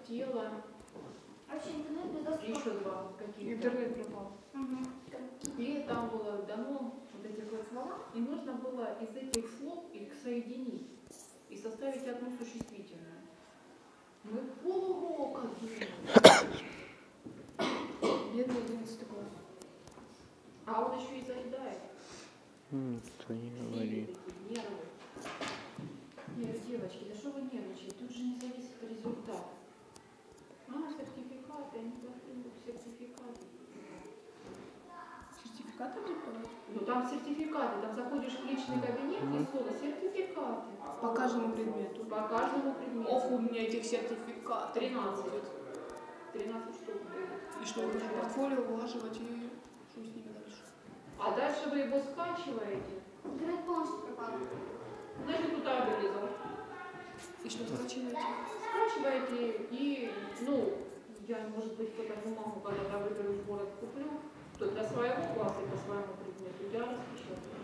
тело. Вообще интернет без доступа. Еще два какие-то. Интернет пропал. И там было дано вот этих вот слова, и нужно было из этих слов их соединить и составить одну существительную. Мы полурока думали. Бедный 11 класс. А он еще и заедает. Что не говори. Такие нервы. Нет, девочки, да что вы нервничаете? Тут же не зависит результат. Сертификаты, они должны быть сертификаты. Сертификаты будут подать? Ну там сертификаты, там заходишь в личный кабинет и слово сертификаты. По каждому предмету. По каждому предмету. Ох, у меня этих сертификатов 13. будет. 13 штук будет. И что, я должна портфолио улаживать и что с ними дальше? А дальше вы его скачиваете. Интернет полностью пропал. Значит, туда вылезал. И что скачиваете? Скачиваете и, я, может быть, фотобумагу, когда выберу в город, куплю, то для своего класса и по своему предмету я распечатаю.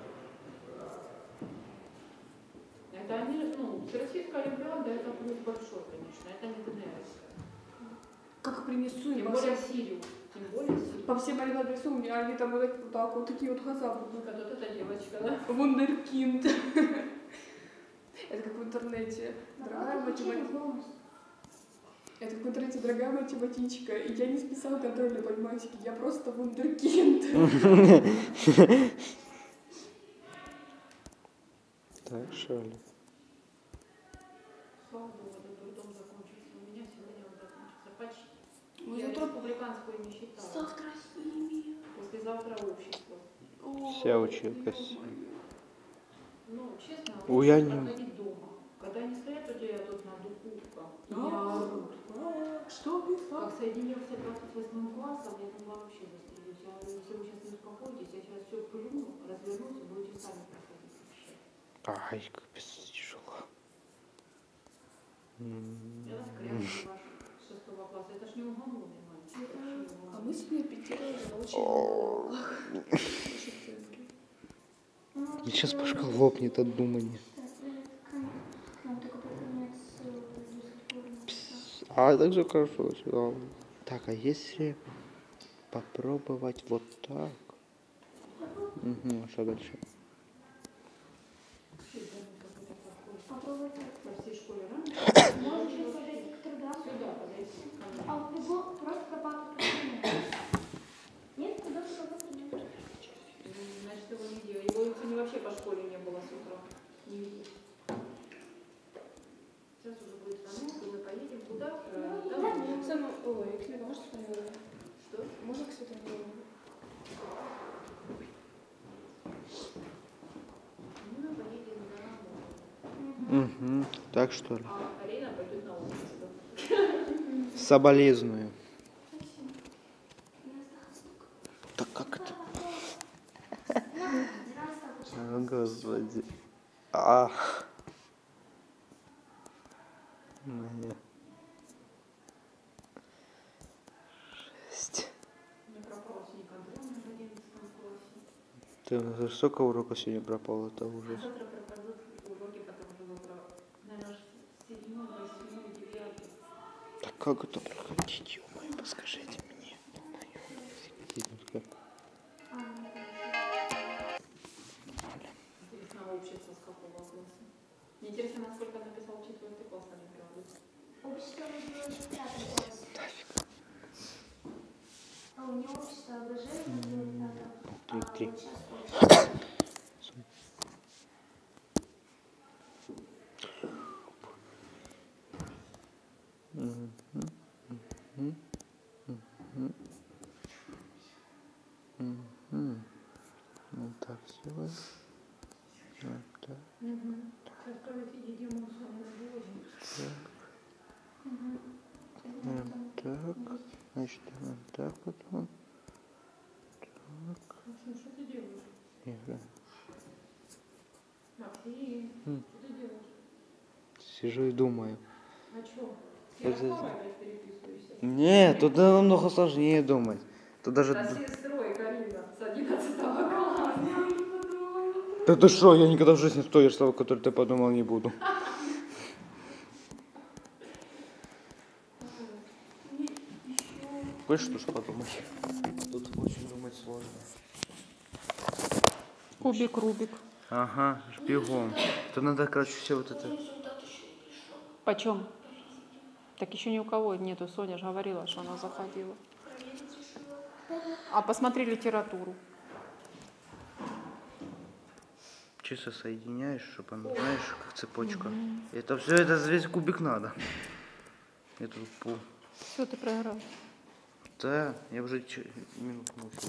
Это они, Всероссийская олимпиада, это плюс большой, конечно, это не ГНРовская. Как принесу Тем им более Сириус. Тем более Сириус. по всем адресам, у меня они там вот так вот такие вот глаза будут. Вот эта девочка, да? Вундеркинд. Это как в интернете. Дорогая математичка. Это как в интернете, дорогая математичка. И я не списала контрольной по математике. Я просто вундеркинд. Так, что ли? Слава Богу, дом закончился. У меня сегодня он закончился. Почти. Ну, Я завтра республиканскую не считала. завтра химия. Послезавтра общество. Вся училась. Честно, Ой, я лучше не- проходить дома. Когда они стоят у тебя тут на духовках, и А. орут. Что Как соединился 28 классом, я думала вообще застрелюсь. Я говорю, если вы сейчас не успокоитесь, я сейчас все плюну, развернусь и будете сами проходить вообще. Ай, капец, тяжело. Я вас кряжу ваш 6 класса. Это ж не уголовный мальчик. это ж не А уголовный. мы сегодня пятеро научили. Сейчас башка лопнет от думания. Нам только под конец А так же хорошо. всё. Так, а если попробовать вот так? Угу, что дальше? попробовать. Во всей школе рано. Можно подойти к трудам. Сюда подойти. А в любом просто пропал предмет. Нет, туда просто нет. Значит, его не делали. Его сегодня вообще по школе не было с утра. Не видно. Сейчас уже будет звонок, и мы поедем куда? Домой. Ой, Ксения, можешь вспомнить? Что? Можно, кстати, Мы поедем домой. Угу. Так что ли? А Арина пойдет на общество. Соболезную. Так как это? О, Господи. Моя. Жесть. У меня пропала сегодня контрольная в 11 классе. Ты у нас столько уроков сегодня пропало, это А ужас. завтра пропадут уроки, потому что завтра, наверное, 7, 8, 9. Так как это проходить, ё-моё, подскажите мне. Ё-моё. Интересно, общество с какого класса? Мне интересно, насколько написал 4 класс олимпиаду. Общество было еще в 5 классе. А у него общество обожает было в 5. Три. Вот сейчас общество. Вот так сделаем. Вот так. Сейчас проводите Диму с вами Вот так. Значит, вот так вот. Вот. Так. Максим, что ты делаешь? Игра. Максим, что ты делаешь? Сижу и думаю. А что? Это- С Ярославой опять переписываешься? Нет, тут намного сложнее думать. Тут даже... Да, с сестрой Карина с 11 класса. Да ты что, я никогда в жизни той слова, которое ты подумал, не буду. Больше что подумать. Тут очень думать сложно. Кубик, Рубик. Ага, бегом. То надо, короче, все вот это... Почем? Так еще ни у кого нету. Соня же говорила, что она заходила. А посмотри литературу. Чисто соединяешь, чтобы он, знаешь, как цепочка. Это все, это весь кубик надо. Я тут пол. Все, ты проиграл. Да, я уже минуту научил.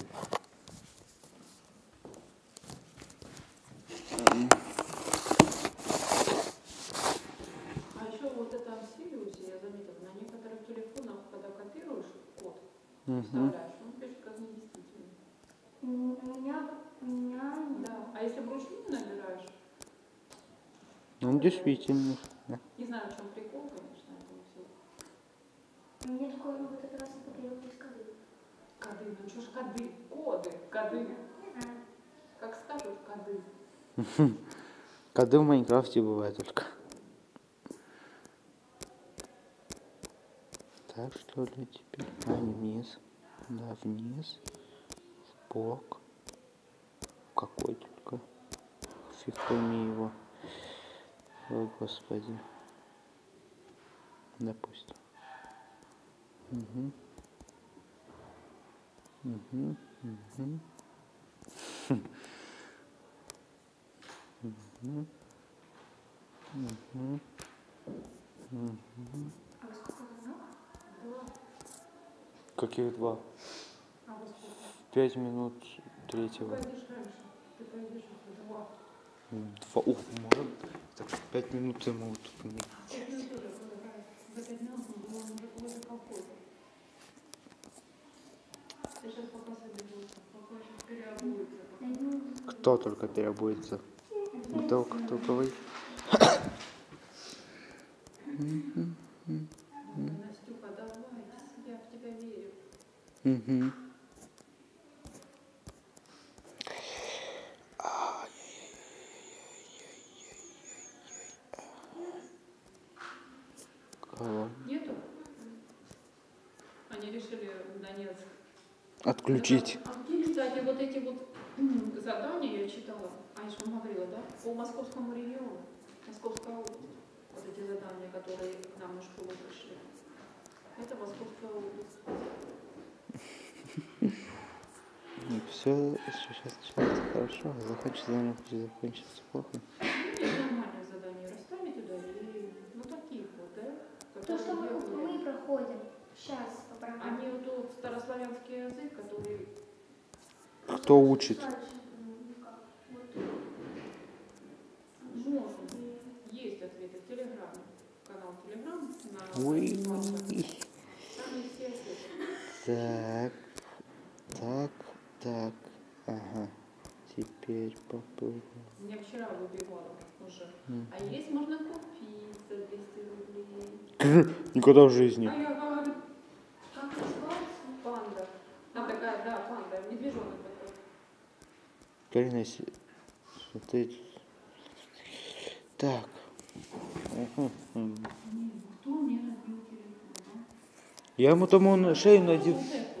А еще вот это Сириусе, я заметила, на некоторых телефонах, когда копируешь код, Угу. вставляешь, он пишет как недействительный. У меня нет. Да. А если вручную набираешь, Он действительно. Да. не знаю, в чем прикол, конечно, этого всего. Мне такое вот этот раз подарил из коды. Коды, ну что ж коды? Коды, коды. Как скажут, коды. Коды в Майнкрафте бывают только. Так, что ли, теперь? А, вниз. Да, вниз. В бок. Какой только. Фиг пойми его. О, Господи. Допустим. Угу. Угу. Угу. Угу. Угу. Угу. А вы сколько узнала? Два. Каких два? А во сколько? 5 минут Ты третьего. пойдешь раньше. Ты пойдешь в 2. Два. Ух, может. Так что 5 минут ему вот тут. 5 минут тоже подобрать. За 5 минут он уже возле колхоза. Ты сейчас пока соберется, пока сейчас переобуется. Кто только переобуется? Бутылка топовый. Настюха, давай, я в тебя верю. Угу. Кого? Нету? Они решили в Донецк. Отключить. Кстати, вот эти вот задания я читала, а я же вам говорила, да? По московскому региону, Московская область. Вот эти задания, которые к нам на школу пришли. Это Московская область. Все, сейчас хорошо. Захочется, закончится плохо. Есть нормальные задания. Расставить ударения. Ну такие вот, да? То, что мы делали. проходим. Сейчас попробуем. Они вот тот старославянский язык, который... Кто учит? Можно. Есть ответы в Телеграме. Канал Телеграм на... Ой. Там есть все ответы. Так. Ага. Теперь попробуем. Меня вчера выбивало уже. А есть можно купить за 200 рублей. Никогда в жизни. А я говорю, Как называется? панда. Там такая, да, панда, медвежонок такой. Карина, смотри. Так. Угу. Кто мне разбил телефон, а? Я ему тому на шею надел. Вот это.